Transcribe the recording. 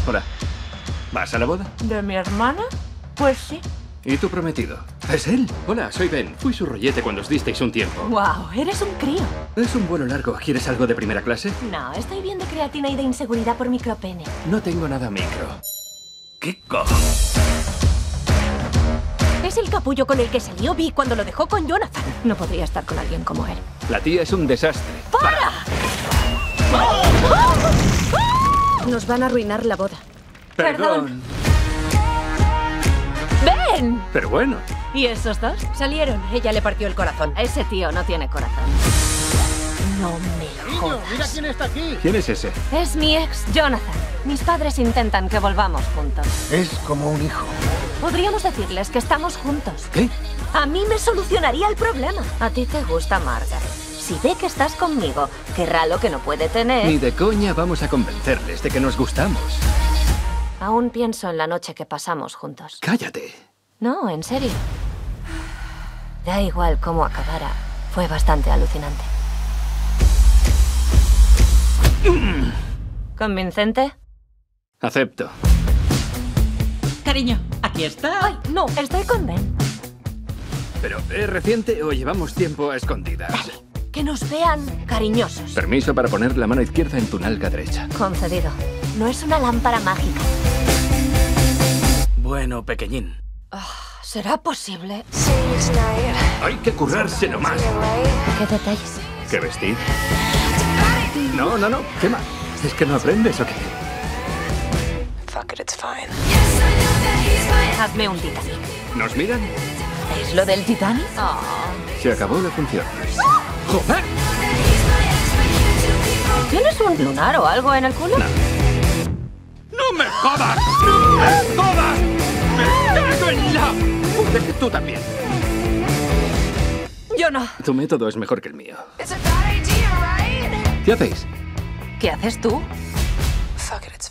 Hola. ¿Vas a la boda? ¿De mi hermana? Pues sí. ¿Y tu prometido? ¿Es él? Hola, soy Ben. Fui su rollete cuando os disteis un tiempo. Wow, eres un crío. Es un vuelo largo. ¿Quieres algo de primera clase? No, estoy bien de creatina y de inseguridad por micropene. No tengo nada micro. ¿Qué cojo? Es el capullo con el que salió Vi cuando lo dejó con Jonathan. No podría estar con alguien como él. La tía es un desastre. ¡Para! Nos van a arruinar la boda. Perdón. ¡Ven! Pero bueno. ¿Y esos dos? Salieron. Ella le partió el corazón. Ese tío no tiene corazón. No me jodas. ¡Mira quién está aquí! ¿Quién es ese? Es mi ex, Jonathan. Mis padres intentan que volvamos juntos. Es como un hijo. Podríamos decirles que estamos juntos. ¿Qué? A mí me solucionaría el problema. A ti te gusta Margaret. Si ve que estás conmigo, querrá lo que no puede tener. Ni de coña vamos a convencerles de que nos gustamos. Aún pienso en la noche que pasamos juntos. Cállate. No, en serio. Da igual cómo acabara. Fue bastante alucinante. ¿Convincente? Acepto. Cariño, aquí está. Ay, no, estoy con Ben. ¿Pero es reciente o llevamos tiempo a escondidas? Que nos vean cariñosos. Permiso para poner la mano izquierda en tu nalga derecha. Concedido. No es una lámpara mágica. Bueno, pequeñín. ¿Será posible? Hay que currarse nomás. ¿Qué detalles? ¿Qué vestir? No. ¿Qué más? ¿Es que no aprendes o qué? Hazme un Titanic. ¿Nos miran? ¿Es lo del Titanic? Se acabó la función. ¡Joder! ¿Tienes un lunar o algo en el culo? ¡No me jodas! ¡No me jodas! ¡Me cago en la... Puede que tú también. Yo no. Tu método es mejor que el mío. ¿Qué hacéis? ¿Qué haces tú?